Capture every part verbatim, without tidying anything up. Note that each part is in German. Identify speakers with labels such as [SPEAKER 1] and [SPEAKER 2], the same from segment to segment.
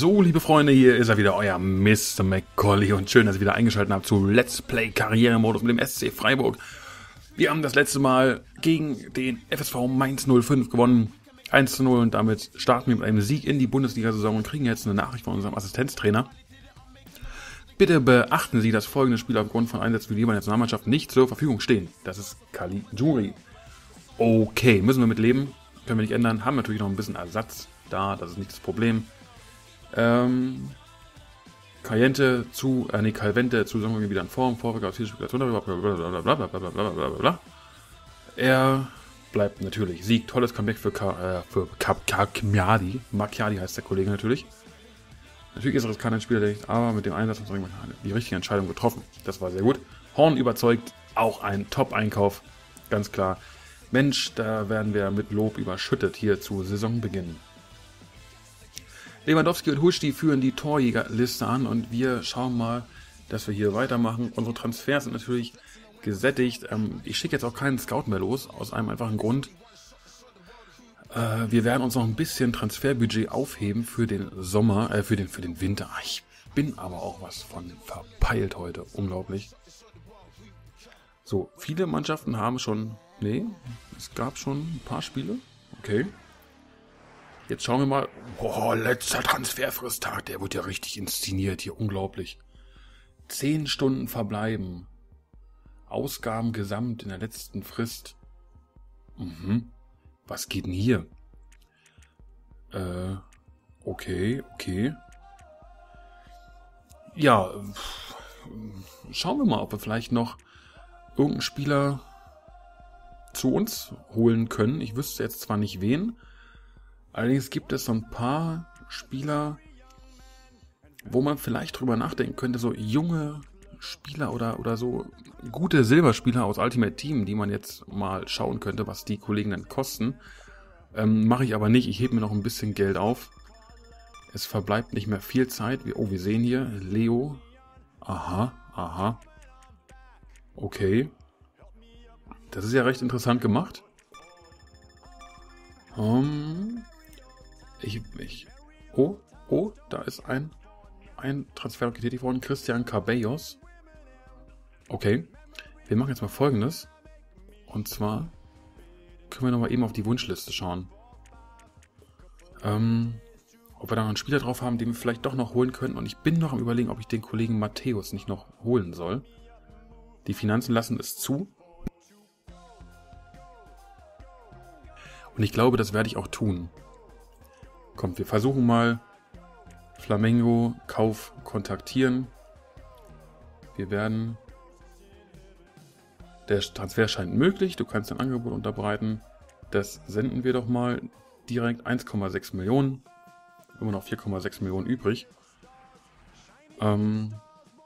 [SPEAKER 1] So, liebe Freunde, hier ist er wieder, euer Mister McCauley und schön, dass ihr wieder eingeschaltet habt zu Let's Play Karrieremodus mit dem S C Freiburg. Wir haben das letzte Mal gegen den F S V Mainz null fünf gewonnen, eins zu null, und damit starten wir mit einem Sieg in die Bundesliga-Saison und kriegen jetzt eine Nachricht von unserem Assistenztrainer. Bitte beachten Sie, dass folgende Spieler aufgrund von Einsätzen für die Nationalmannschaft nicht zur Verfügung stehen. Das ist Caligiuri. Okay, müssen wir mit leben, können wir nicht ändern, haben natürlich noch ein bisschen Ersatz da, das ist nicht das Problem. Ähm, Caliente zu, äh, nee, Calvente zu Saison wieder in Form, Vorweg aus vier Spekulationen darüber, blablabla. Er bleibt natürlich. Sieg, tolles Comeback für, Ka, äh, für Macchiadi. Macchiadi heißt der Kollege natürlich. Natürlich ist er kein Spieler, aber mit dem Einsatz hat er die richtige Entscheidung getroffen. Das war sehr gut. Horn überzeugt, auch ein Top-Einkauf, ganz klar. Mensch, da werden wir mit Lob überschüttet hier zu Saisonbeginn. Lewandowski und Huschti führen die Torjägerliste an und wir schauen mal, dass wir hier weitermachen. Unsere Transfers sind natürlich gesättigt. Ähm, ich schicke jetzt auch keinen Scout mehr los, aus einem einfachen Grund. Äh, wir werden uns noch ein bisschen Transferbudget aufheben für den Sommer, äh, für den, für den Winter. Ich bin aber auch was von verpeilt heute. Unglaublich. So, viele Mannschaften haben schon... Nee, es gab schon ein paar Spiele. Okay. Jetzt schauen wir mal. Boah, letzter Transferfristtag. Der wird ja richtig inszeniert hier. Unglaublich. Zehn Stunden verbleiben. Ausgaben gesamt in der letzten Frist. Mhm. Was geht denn hier? Äh, okay, okay. Ja, schauen wir mal, ob wir vielleicht noch irgendeinen Spieler zu uns holen können. Ich wüsste jetzt zwar nicht wen. Allerdings gibt es so ein paar Spieler, wo man vielleicht drüber nachdenken könnte, so junge Spieler oder, oder so gute Silberspieler aus Ultimate Team, die man jetzt mal schauen könnte, was die Kollegen dann kosten. Ähm, mache ich aber nicht, ich hebe mir noch ein bisschen Geld auf. Es verbleibt nicht mehr viel Zeit. Oh, wir sehen hier Leo. Aha, aha. Okay. Das ist ja recht interessant gemacht. Um, ich, ich, oh, oh, da ist ein, ein Transfer getätigt worden. Christian Cabellos. Okay. Wir machen jetzt mal Folgendes. Und zwar können wir nochmal eben auf die Wunschliste schauen. Ähm, ob wir da noch einen Spieler drauf haben, den wir vielleicht doch noch holen können. Und ich bin noch am Überlegen, ob ich den Kollegen Matthäus nicht noch holen soll. Die Finanzen lassen es zu. Und ich glaube, das werde ich auch tun. Kommt, wir versuchen mal Flamengo Kauf kontaktieren. Wir werden... Der Transfer scheint möglich. Du kannst dein Angebot unterbreiten. Das senden wir doch mal direkt. eins Komma sechs Millionen. Immer noch vier Komma sechs Millionen übrig. Ähm,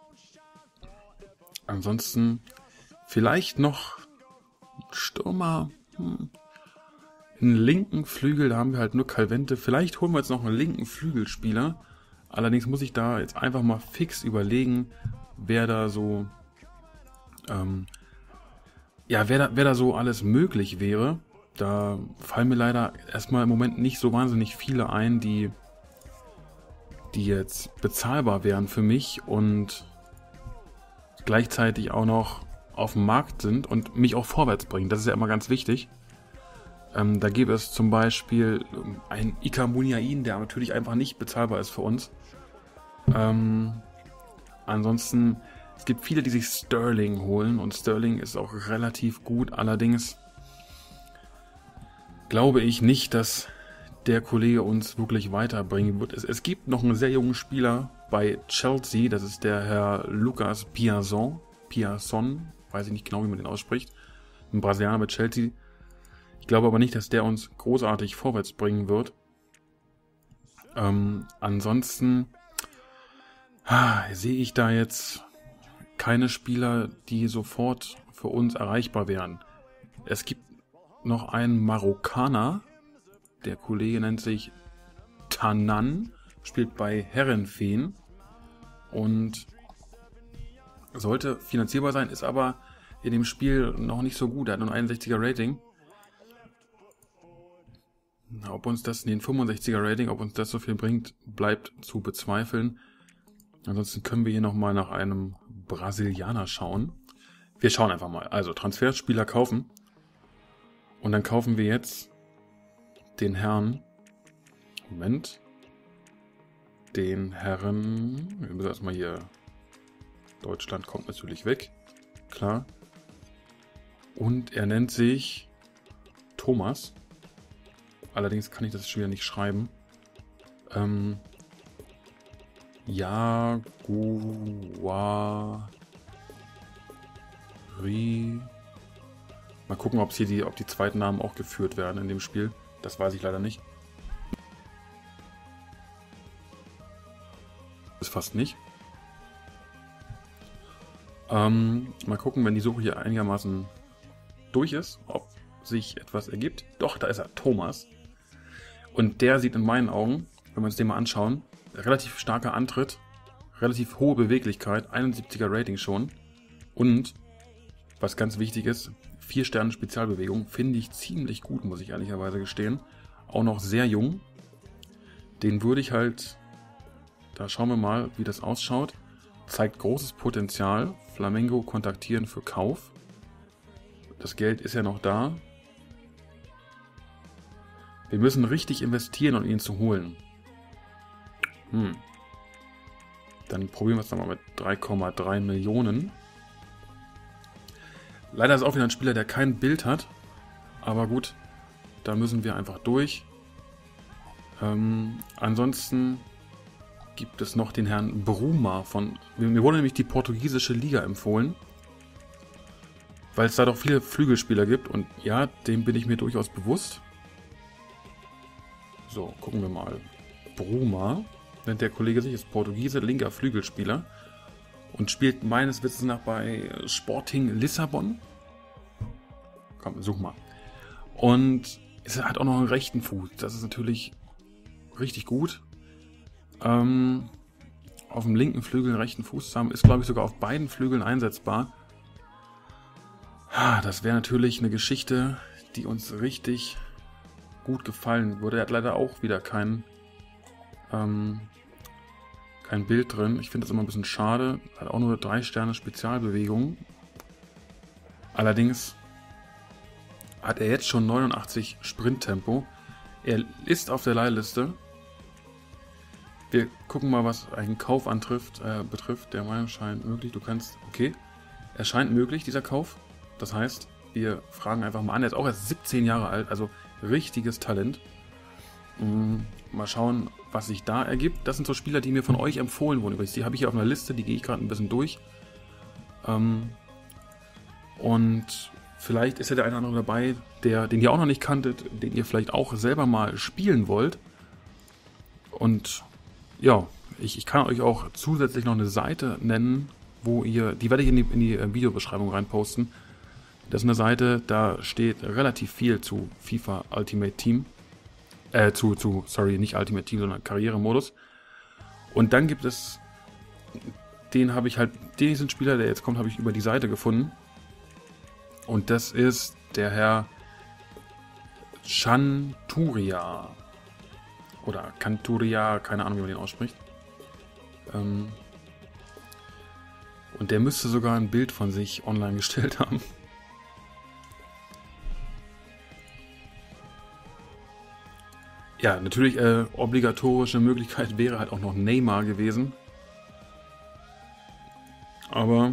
[SPEAKER 1] ansonsten vielleicht noch Stürmer... Hm. Einen linken Flügel, da haben wir halt nur Calvente. Vielleicht holen wir jetzt noch einen linken Flügelspieler. Allerdings muss ich da jetzt einfach mal fix überlegen, wer da so, ähm, ja, wer da, wer da so alles möglich wäre. Da fallen mir leider erstmal im Moment nicht so wahnsinnig viele ein, die, die jetzt bezahlbar wären für mich und gleichzeitig auch noch auf dem Markt sind und mich auch vorwärts bringen. Das ist ja immer ganz wichtig. Ähm, da gäbe es zum Beispiel einen Ika Muniain, der natürlich einfach nicht bezahlbar ist für uns. Ähm, ansonsten, es gibt viele, die sich Sterling holen und Sterling ist auch relativ gut. Allerdings glaube ich nicht, dass der Kollege uns wirklich weiterbringen wird. Es, es gibt noch einen sehr jungen Spieler bei Chelsea, das ist der Herr Lucas Piazon. Piazon, weiß ich nicht genau, wie man den ausspricht. Ein Brasilianer bei Chelsea. Ich glaube aber nicht, dass der uns großartig vorwärts bringen wird. Ähm, ansonsten ah, sehe ich da jetzt keine Spieler, die sofort für uns erreichbar wären. Es gibt noch einen Marokkaner. Der Kollege nennt sich Tanan, spielt bei Herrenfeen und sollte finanzierbar sein, ist aber in dem Spiel noch nicht so gut. Er hat nur ein einundsechziger Rating. Ob uns das, den fünfundsechziger Rating, ob uns das so viel bringt, bleibt zu bezweifeln. Ansonsten können wir hier nochmal nach einem Brasilianer schauen. Wir schauen einfach mal. Also Transferspieler kaufen. Und dann kaufen wir jetzt den Herrn. Moment. Den Herren. Wir müssen erstmal hier. Deutschland kommt natürlich weg. Klar. Und er nennt sich Thomas. Allerdings kann ich das schon wieder nicht schreiben. Ähm. Jaguari. Mal gucken, ob hier die, ob die zweiten Namen auch geführt werden in dem Spiel. Das weiß ich leider nicht. Ist fast nicht. Ähm, mal gucken, wenn die Suche hier einigermaßen durch ist, ob sich etwas ergibt. Doch, da ist er, Thomas. Und der sieht in meinen Augen, wenn wir uns den mal anschauen, relativ starker Antritt, relativ hohe Beweglichkeit, einundsiebziger Rating schon. Und, was ganz wichtig ist, vier Sterne Spezialbewegung, finde ich ziemlich gut, muss ich ehrlicherweise gestehen. Auch noch sehr jung. Den würde ich halt, da schauen wir mal, wie das ausschaut. Zeigt großes Potenzial. Flamengo kontaktieren für Kauf. Das Geld ist ja noch da. Wir müssen richtig investieren, um ihn zu holen. Hm. Dann probieren wir es nochmal mit drei Komma drei Millionen. Leider ist auch wieder ein Spieler, der kein Bild hat. Aber gut, da müssen wir einfach durch. Ähm, ansonsten gibt es noch den Herrn Bruma von... Mir wurde nämlich die portugiesische Liga empfohlen. Weil es da doch viele Flügelspieler gibt. Und ja, dem bin ich mir durchaus bewusst. So, gucken wir mal. Bruma, nennt der Kollege sich, ist Portugiese, linker Flügelspieler. Und spielt meines Wissens nach bei Sporting Lissabon. Komm, such mal. Und es hat auch noch einen rechten Fuß. Das ist natürlich richtig gut. Ähm, auf dem linken Flügel einen rechten Fuß zu haben, ist, glaube ich, sogar auf beiden Flügeln einsetzbar. Das wäre natürlich eine Geschichte, die uns richtig gut gefallen würde. Er hat leider auch wieder kein, ähm, kein Bild drin. Ich finde das immer ein bisschen schade. Hat auch nur drei Sterne Spezialbewegung. Allerdings hat er jetzt schon neunundachtzig Sprinttempo. Er ist auf der Leihliste. Wir gucken mal, was einen Kauf antrifft, äh, betrifft. Der Meinung scheint möglich. Du kannst, okay. Er scheint möglich, dieser Kauf. Das heißt, wir fragen einfach mal an. Er ist auch erst siebzehn Jahre alt, also richtiges Talent. Mhm. Mal schauen, was sich da ergibt. Das sind so Spieler, die mir von euch empfohlen wurden. Übrigens, die habe ich hier auf einer Liste, die gehe ich gerade ein bisschen durch. Ähm, und vielleicht ist ja der eine oder andere dabei, der, den ihr auch noch nicht kanntet, den ihr vielleicht auch selber mal spielen wollt. Und ja, ich, ich kann euch auch zusätzlich noch eine Seite nennen, wo ihr, die werde ich in die, in die Videobeschreibung reinposten. Das ist eine Seite, da steht relativ viel zu FIFA Ultimate Team. Äh, zu, zu, sorry, nicht Ultimate Team, sondern Karrieremodus. Und dann gibt es, den habe ich halt, diesen Spieler, der jetzt kommt, habe ich über die Seite gefunden. Und das ist der Herr Chanturia. Oder Canturia, keine Ahnung, wie man den ausspricht. Ähm, und der müsste sogar ein Bild von sich online gestellt haben. Ja, natürlich äh, obligatorische Möglichkeit wäre halt auch noch Neymar gewesen. Aber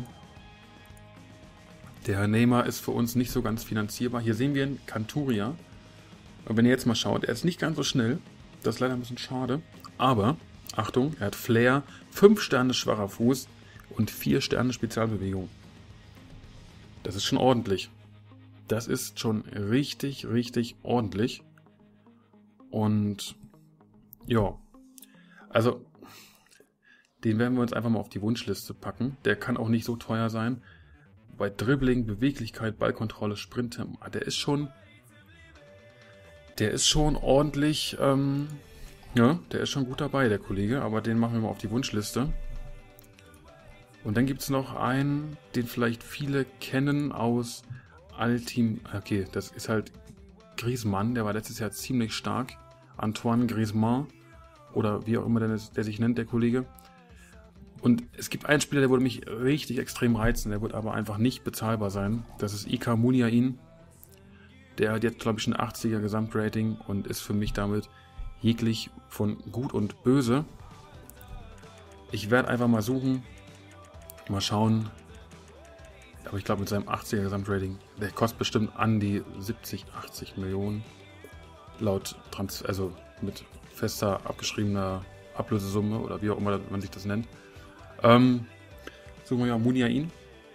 [SPEAKER 1] der Herr Neymar ist für uns nicht so ganz finanzierbar. Hier sehen wir einen Canturia. Und wenn ihr jetzt mal schaut, er ist nicht ganz so schnell. Das ist leider ein bisschen schade. Aber, Achtung, er hat Flair, fünf Sterne schwacher Fuß und vier Sterne Spezialbewegung. Das ist schon ordentlich. Das ist schon richtig, richtig ordentlich. Und ja, also den werden wir uns einfach mal auf die Wunschliste packen. Der kann auch nicht so teuer sein. Bei Dribbling, Beweglichkeit, Ballkontrolle, Sprinttempo, der ist schon, der ist schon ordentlich, ähm, ja, der ist schon gut dabei, der Kollege. Aber den machen wir mal auf die Wunschliste. Und dann gibt es noch einen, den vielleicht viele kennen aus Ultimate, okay, das ist halt Griezmann, der war letztes Jahr ziemlich stark. Antoine Griezmann oder wie auch immer der, der sich nennt, der Kollege. Und es gibt einen Spieler, der würde mich richtig extrem reizen, der wird aber einfach nicht bezahlbar sein. Das ist Ilkay Muniain. Der hat jetzt, glaube ich, ein achtziger Gesamtrating und ist für mich damit jeglich von gut und böse. Ich werde einfach mal suchen, mal schauen. Aber ich glaube, mit seinem achtziger Gesamtrating, der kostet bestimmt an die siebzig, achtzig Millionen. Laut Trans, also mit fester abgeschriebener Ablösesumme oder wie auch immer man sich das nennt. Ähm, suchen wir ja Muniain.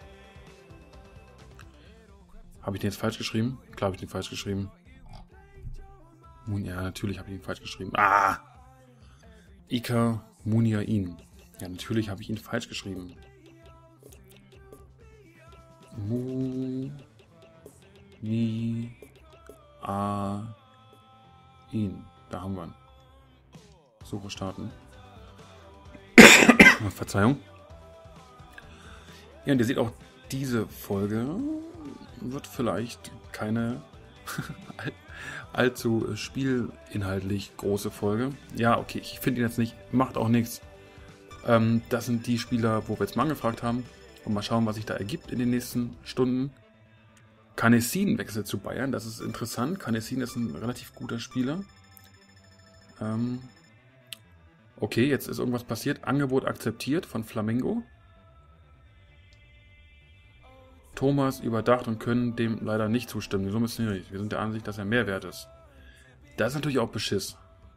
[SPEAKER 1] Habe ich den jetzt falsch geschrieben? Klar habe ich den falsch geschrieben. Ja, natürlich habe ich ihn falsch geschrieben. Ah! Ilkay Muniain. Ja, natürlich habe ich ihn falsch geschrieben. Mu... Ni... A... In. Da haben wir ihn. Suche starten. Verzeihung. Ja, und ihr seht auch, diese Folge wird vielleicht keine all, allzu spielinhaltlich große Folge. Ja, okay, ich finde ihn jetzt nicht, macht auch nichts. Ähm, das sind die Spieler, wo wir jetzt mal angefragt haben. Und mal schauen, was sich da ergibt in den nächsten Stunden. Canessin wechselt zu Bayern, das ist interessant. Canessin ist ein relativ guter Spieler. Ähm, okay, jetzt ist irgendwas passiert. Angebot akzeptiert von Flamengo. Thomas überdacht und können dem leider nicht zustimmen. Die Summe ist niedrig. Wir sind der Ansicht, dass er mehr wert ist. Das ist natürlich auch Beschiss.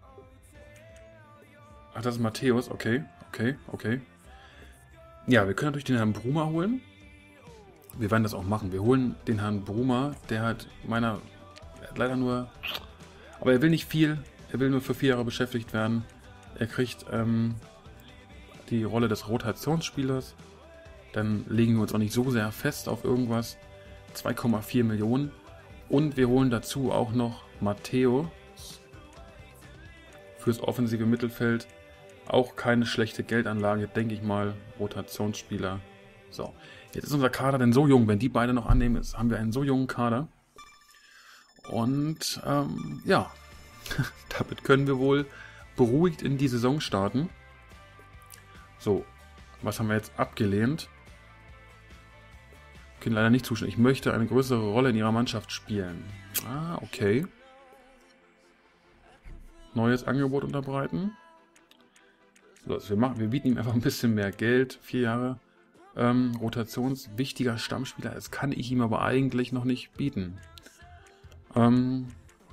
[SPEAKER 1] Ach, das ist Matthäus. Okay, okay, okay. Ja, wir können natürlich den Herrn Bruma holen. Wir werden das auch machen. Wir holen den Herrn Bruma. Der hat meiner... Er hat leider nur... Aber er will nicht viel. Er will nur für vier Jahre beschäftigt werden. Er kriegt ähm, die Rolle des Rotationsspielers. Dann legen wir uns auch nicht so sehr fest auf irgendwas. zwei Komma vier Millionen. Und wir holen dazu auch noch Matteo fürs offensive Mittelfeld. Auch keine schlechte Geldanlage, denke ich mal. Rotationsspieler. So, jetzt ist unser Kader denn so jung. Wenn die beide noch annehmen, ist, haben wir einen so jungen Kader. Und ähm, ja, damit können wir wohl beruhigt in die Saison starten. So, was haben wir jetzt abgelehnt? Können leider nicht zustimmen. Ich möchte eine größere Rolle in ihrer Mannschaft spielen. Ah, okay. Neues Angebot unterbreiten. So, also wir, machen, wir bieten ihm einfach ein bisschen mehr Geld. Vier Jahre ähm, Rotationswichtiger Stammspieler. Das kann ich ihm aber eigentlich noch nicht bieten. Ähm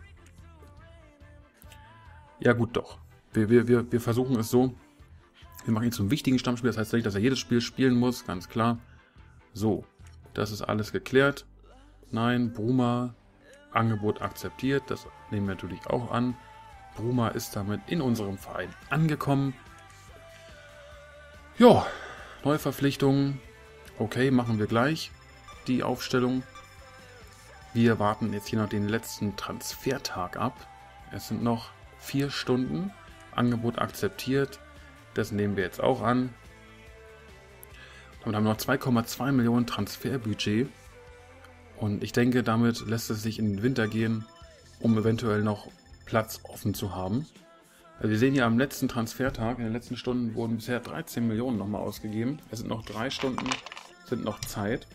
[SPEAKER 1] ja gut, doch. Wir, wir, wir, wir versuchen es so. Wir machen ihn zum wichtigen Stammspieler. Das heißt nicht, dass er jedes Spiel spielen muss. Ganz klar. So. Das ist alles geklärt. Nein, Bruma, Angebot akzeptiert. Das nehmen wir natürlich auch an. Bruma ist damit in unserem Verein angekommen. Ja, Neuverpflichtungen. Okay, machen wir gleich die Aufstellung. Wir warten jetzt hier noch den letzten Transfertag ab. Es sind noch vier Stunden. Angebot akzeptiert. Das nehmen wir jetzt auch an. Damit haben wir noch zwei Komma zwei Millionen Transferbudget. Und ich denke, damit lässt es sich in den Winter gehen, um eventuell noch Platz offen zu haben. Also wir sehen hier am letzten Transfertag, in den letzten Stunden wurden bisher dreizehn Millionen nochmal ausgegeben. Es sind noch drei Stunden, sind noch Zeit.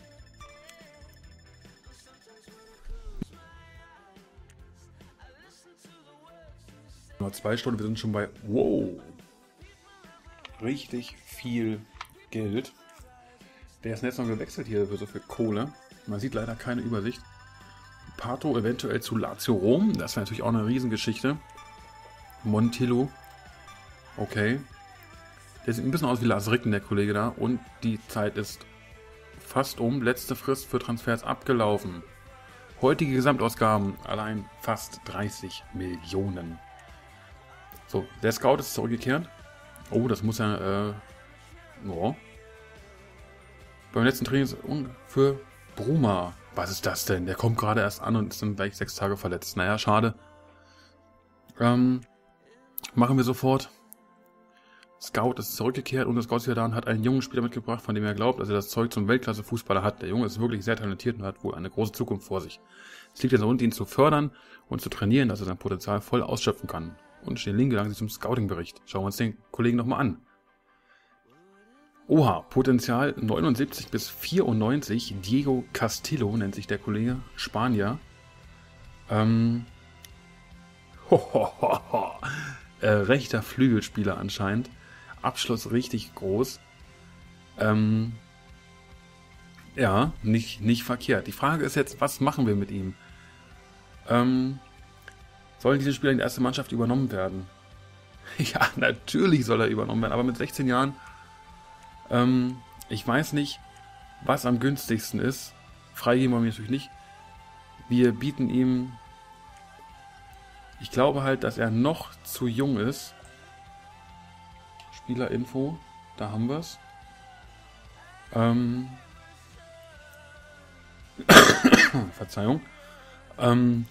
[SPEAKER 1] Noch zwei Stunden, wir sind schon bei, wow, richtig viel Geld. Der ist jetzt noch gewechselt hier für so viel Kohle. Man sieht leider keine Übersicht. Pato eventuell zu Lazio Rom. Das wäre natürlich auch eine Riesengeschichte. Montillo. Okay. Der sieht ein bisschen aus wie Lars Ricken, der Kollege da. Und die Zeit ist fast um. Letzte Frist für Transfers abgelaufen. Heutige Gesamtausgaben allein fast dreißig Millionen. So, der Scout ist zurückgekehrt. Oh, das muss ja... Äh, oh. Beim letzten Training ist für Bruma. Was ist das denn? Der kommt gerade erst an und ist dann gleich sechs Tage verletzt. Naja, schade. Ähm, machen wir sofort. Scout ist zurückgekehrt und das Scout ist wieder da und hat einen jungen Spieler mitgebracht, von dem er glaubt, dass er das Zeug zum Weltklasse-Fußballer hat. Der Junge ist wirklich sehr talentiert und hat wohl eine große Zukunft vor sich. Es liegt jetzt an uns, ihn zu fördern und zu trainieren, dass er sein Potenzial voll ausschöpfen kann. Und den Link gelangen Sie zum Scouting-Bericht. Schauen wir uns den Kollegen nochmal an. Oha, Potenzial neunundsiebzig bis vierundneunzig. Diego Castillo nennt sich der Kollege, Spanier. Ähm, ho, ho, ho, ho. Äh, rechter Flügelspieler anscheinend. Abschluss richtig groß. Ähm, ja, nicht, nicht verkehrt. Die Frage ist jetzt, was machen wir mit ihm? Ähm, sollen diese Spieler in die erste Mannschaft übernommen werden? Ja, natürlich soll er übernommen werden, aber mit sechzehn Jahren, ähm, ich weiß nicht, was am günstigsten ist. Freigeben wollen wir natürlich nicht. Wir bieten ihm, ich glaube halt, dass er noch zu jung ist. Spielerinfo, da haben wir es. Ähm, Verzeihung. Ähm,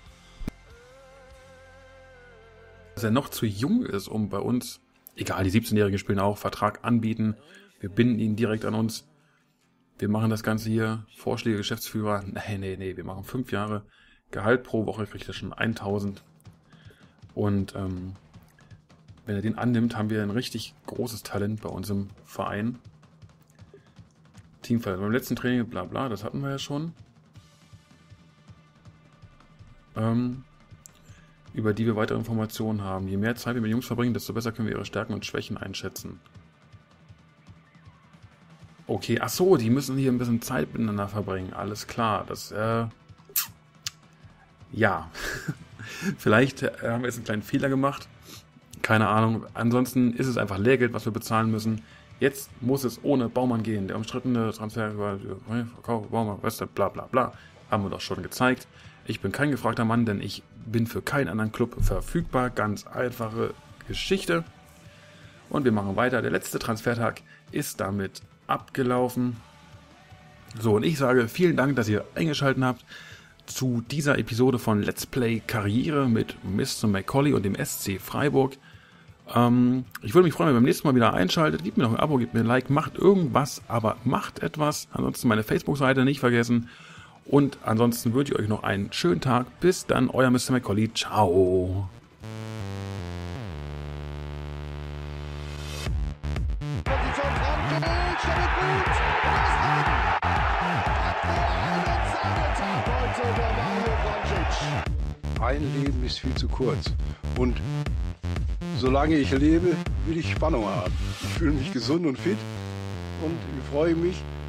[SPEAKER 1] dass er noch zu jung ist, um bei uns, egal, die siebzehnjährigen spielen auch, Vertrag anbieten. Wir binden ihn direkt an uns. Wir machen das Ganze hier, Vorschläge, Geschäftsführer. Nee, nee, nee, wir machen fünf Jahre. Gehalt pro Woche kriegt er schon eintausend. Und ähm, wenn er den annimmt, haben wir ein richtig großes Talent bei uns im Verein. Teamfall. Beim letzten Training, bla bla, das hatten wir ja schon. Ähm, über die wir weitere Informationen haben. Je mehr Zeit wir mit den Jungs verbringen, desto besser können wir ihre Stärken und Schwächen einschätzen. Okay, ach so, die müssen hier ein bisschen Zeit miteinander verbringen. Alles klar, das, äh, ja. Vielleicht äh, haben wir jetzt einen kleinen Fehler gemacht. Keine Ahnung. Ansonsten ist es einfach Lehrgeld, was wir bezahlen müssen. Jetzt muss es ohne Baumann gehen. Der umstrittene Transfer über Verkauf, Baumann, weißt du, bla bla bla. Haben wir doch schon gezeigt. Ich bin kein gefragter Mann, denn ich bin für keinen anderen Club verfügbar. Ganz einfache Geschichte. Und wir machen weiter. Der letzte Transfertag ist damit abgelaufen. So, und ich sage vielen Dank, dass ihr eingeschaltet habt zu dieser Episode von Let's Play Karriere mit Mister Macaulay und dem S C Freiburg. Ähm, ich würde mich freuen, wenn ihr beim nächsten Mal wieder einschaltet. Gebt mir noch ein Abo, gebt mir ein Like, macht irgendwas, aber macht etwas. Ansonsten meine Facebook-Seite nicht vergessen. Und ansonsten wünsche ich euch noch einen schönen Tag. Bis dann, euer Mister Macaulay. Ciao.
[SPEAKER 2] Ein Leben ist viel zu kurz. Und solange ich lebe, will ich Spannung haben. Ich fühle mich gesund und fit und ich freue mich,